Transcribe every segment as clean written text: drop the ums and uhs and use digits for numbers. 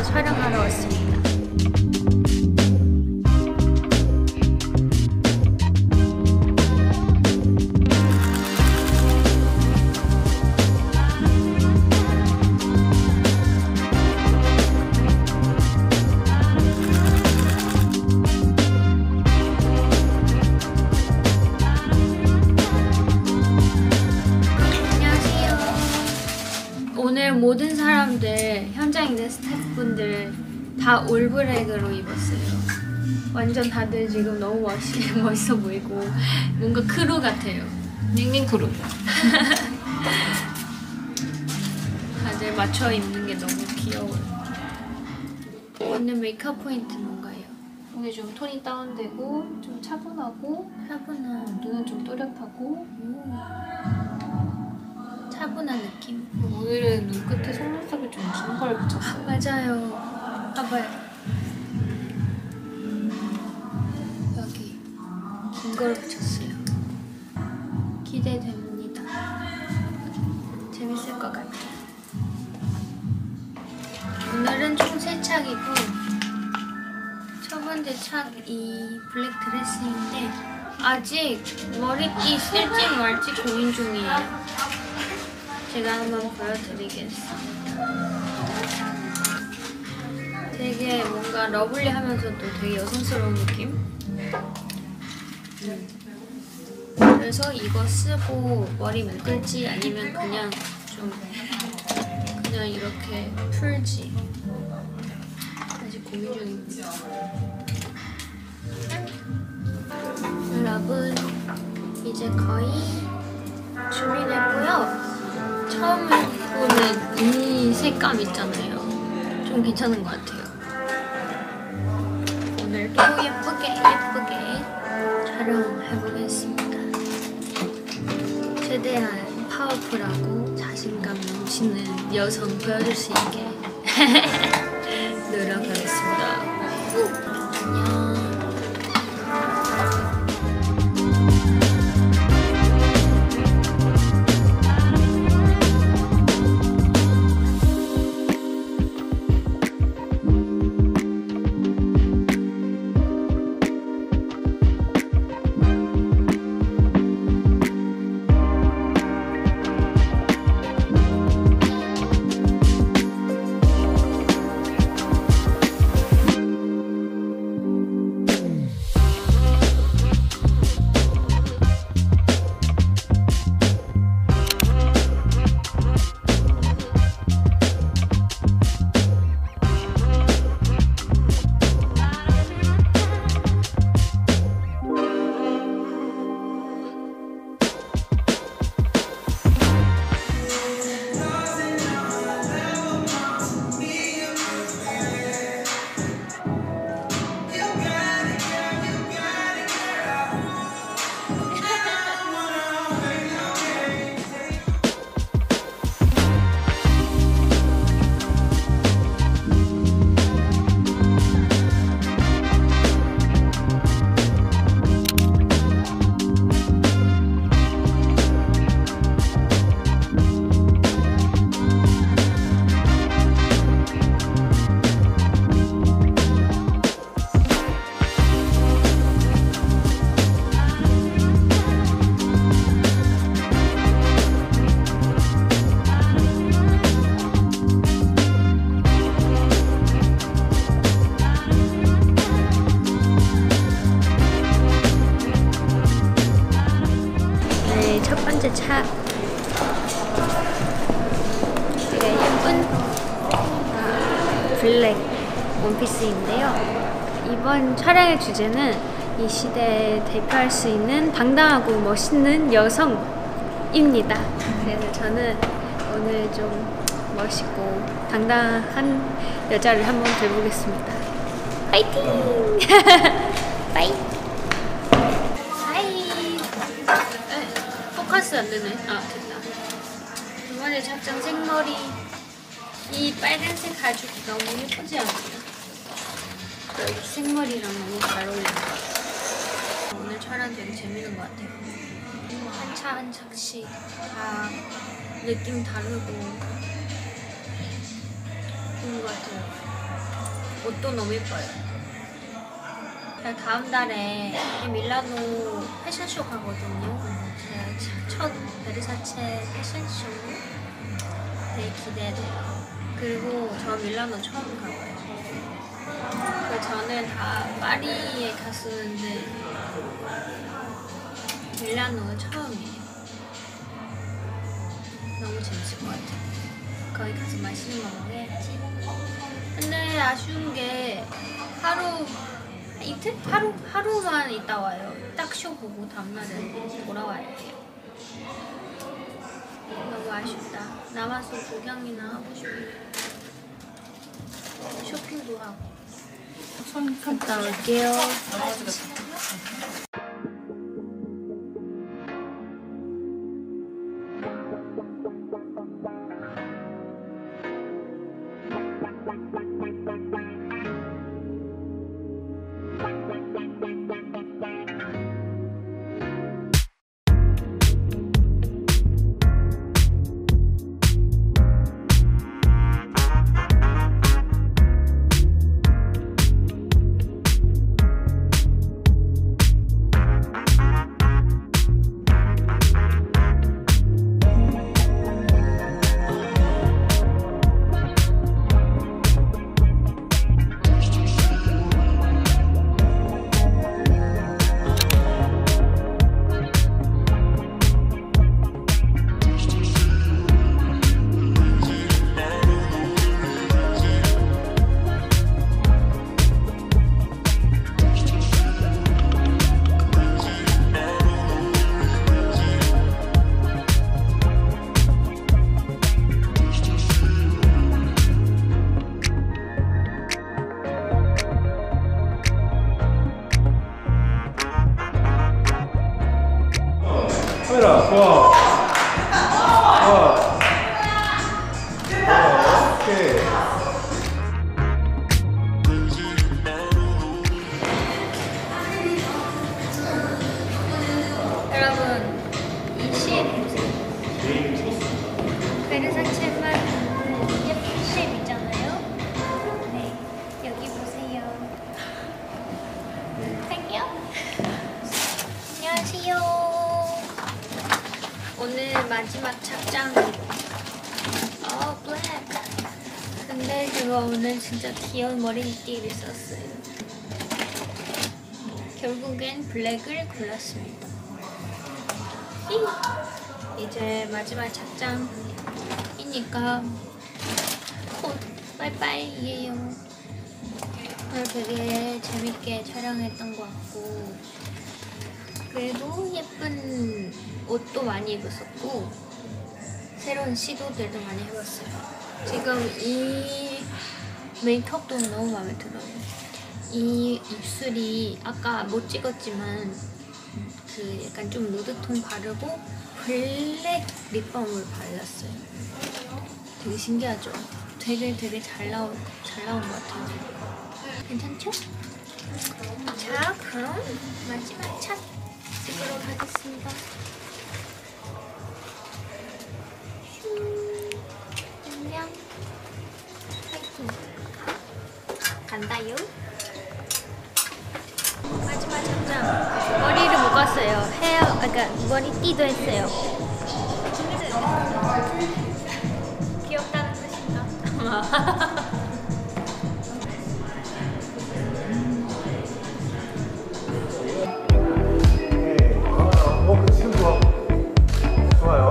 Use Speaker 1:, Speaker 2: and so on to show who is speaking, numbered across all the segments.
Speaker 1: 촬영하러 왔습니다. 오늘 모든 사람들, 현장에 있는 스태프분들 다 올블랙으로 입었어요. 완전 다들 지금 너무 멋있어 보이고 뭔가 크루 같아요.
Speaker 2: 닝닝 크루.
Speaker 1: 다들 맞춰 입는 게 너무 귀여워요. 오늘 메이크업 포인트 뭔가요?
Speaker 2: 오늘 좀 톤이 다운되고 좀 차분하고 눈은 좀 또렷하고
Speaker 1: 차분한 느낌.
Speaker 2: 오늘은 눈끝에 속눈썹을 좀 긴 걸 붙였어요.
Speaker 1: 맞아요. 봐봐요. 여기 긴 걸 붙였어요. 기대됩니다. 재밌을 것 같아요. 오늘은 총 3착이고 첫 번째 착이 블랙 드레스인데 아직 머리띠 쓸지 말지 고민 중이에요. 제가 한번 보여드리겠습니다. 되게 뭔가 러블리하면서도 되게 여성스러운 느낌? 그래서 이거 쓰고 머리 묶을지 아니면 그냥 이렇게 풀지 아직 고민 중입니다. 여러분 이제 거의 준비됐고요. 처음 보는 이 색감 있잖아요. 좀 괜찮은 것 같아요. 오늘도 예쁘게 촬영해보겠습니다. 최대한 파워풀하고 자신감 넘치는 여성 보여줄 수 있게 노력하겠습니다. 안녕. 차 되게 예쁜 블랙 원피스인데요. 이번 촬영의 주제는 이 시대에 대표할 수 있는 당당하고 멋있는 여성입니다. 그래서 저는 오늘 좀 멋있고 당당한 여자를 한번 돼보겠습니다. 파이팅! 빠이! 포커스 안 되네. 아, 됐다. 이번에 착장 생머리. 이 빨간색 가죽이 너무 예쁘지 않아요? 생머리랑 너무 잘 어울리는 것 같아요. 오늘 촬영 되게 재밌는 것 같아요. 한 차 한 차씩 다 느낌 다르고 좋은 것 같아요. 옷도 너무 예뻐요. 다음 달에 밀라노 패션쇼 가거든요. 제가 첫 베르사체 패션쇼 되게 기대돼요. 그리고 저 밀라노 처음 가봐요. 그 전에 다 파리에 갔었는데 밀라노 처음이에요. 너무 재밌을 것 같아요. 거기 가서 맛있는 거 먹어야지. 근데 아쉬운 게 이틀? 하루만 있다 와요. 딱 쇼 보고 다음날은 돌아와야 해요. 너무 아쉽다. 남아서 구경이나 하고 싶어요. 쇼핑도 하고. 갔다 올게요.
Speaker 3: 카메라 좋아. 오케이.
Speaker 1: 여러분 이 쉐입 보세요. 베르사체만 예쁜 쉐입 있잖아요. 네, 여기 보세요. 안녕. 안녕하세요. 오늘 마지막 착장. 블랙. 근데 제가 오늘 진짜 귀여운 머리띠를 썼어요. 결국엔 블랙을 골랐습니다. 이제 마지막 착장이니까 곧 빠이빠이예요. 오늘 되게 재밌게 촬영했던 것 같고 그래도 예쁜 옷도 많이 입었었고 새로운 시도들도 많이 해봤어요. 지금 이 메이크업도 너무 마음에 들어요. 이 입술이 아까 못 찍었지만 그 약간 좀 누드톤 바르고 블랙 립밤을 발랐어요. 되게 신기하죠? 되게 잘 나온 것 같아요. 괜찮죠? 자, 그럼 마지막 차 찍으러 가겠습니다. 안녕. 파이팅. 간다요. 마지막 착장. 머리를 묶었어요. 그러니까 머리띠도 했어요. 귀엽다는 뜻인가?
Speaker 3: 지금 좋아. 좋아요.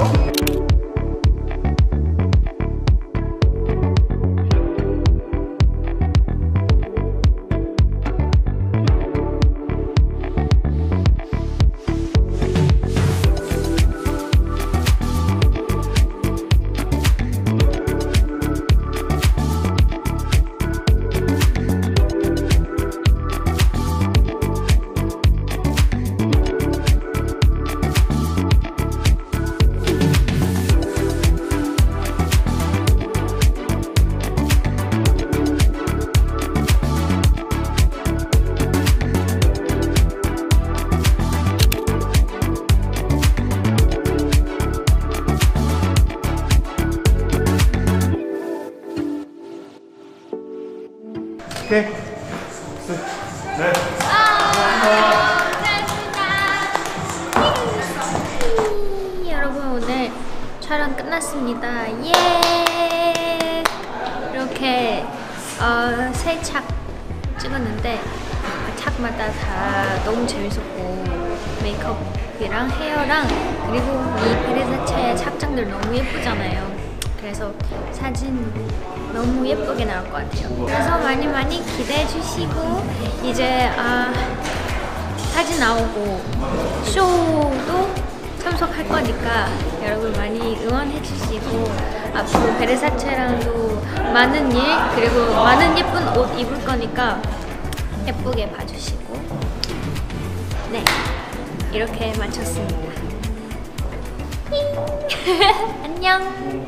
Speaker 3: 오케이. 네.
Speaker 1: 여러분 오늘 촬영 끝났습니다. 예! 이렇게 세 착 찍었는데 착마다 다 너무 재밌었고 메이크업이랑 헤어랑 그리고 이 베르사체의 착장들 너무 예쁘잖아요. 그래서 사진 너무 예쁘게 나올 것 같아요. 그래서 많이 기대해 주시고 이제 사진 나오고 쇼도 참석할 거니까 여러분 많이 응원해 주시고 앞으로 베르사체랑도 많은 일 그리고 많은 예쁜 옷 입을 거니까 예쁘게 봐주시고 네 이렇게 마쳤습니다. 안녕.